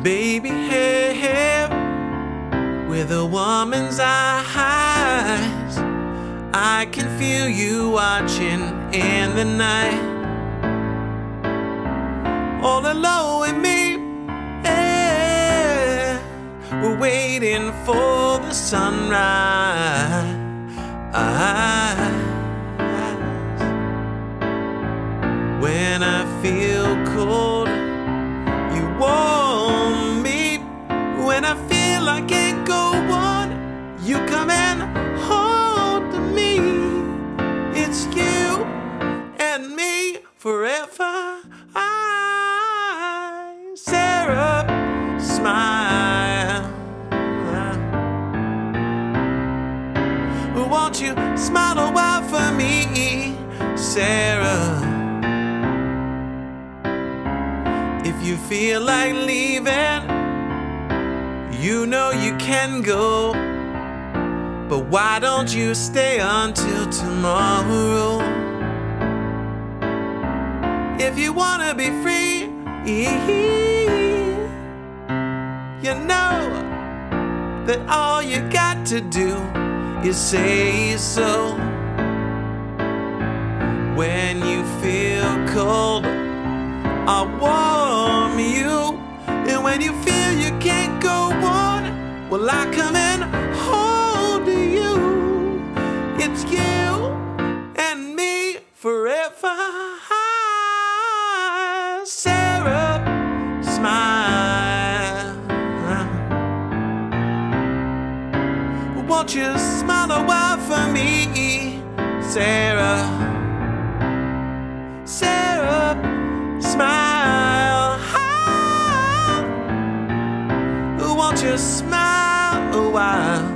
baby hair with a woman's eyes. I can feel you watching in the night, all alone with me. Yeah. We're waiting for the sunrise. When I feel cold, you warm me. When I feel I can't go on, you come and hold me. It's you and me forever. Sara Smile. Won't you smile a while for me, Sara? If you feel like leaving, you know you can go, but why don't you stay until tomorrow? If you wanna be free, you know that all you got to do is say so. When you feel cold, I'll warm you, and when you feel you can't go on, well, I come and hold you. It's you and me forever. Sara Smile. Won't you smile a while for me, Sara? Sara Smile. Won't you smile a while?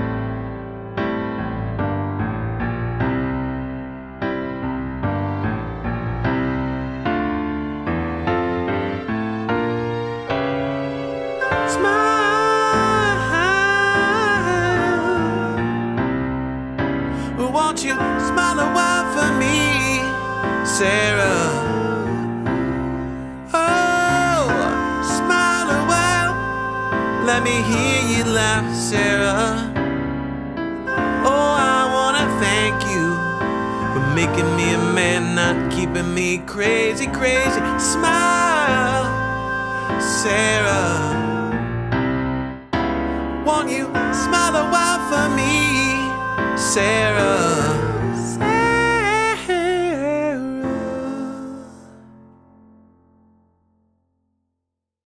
Won't you smile a while for me, Sara? Oh, smile a while. Let me hear you laugh, Sara. Oh, I wanna thank you for making me a man, not keeping me crazy, crazy. Smile, Sara. Won't you smile a while for me, Sara?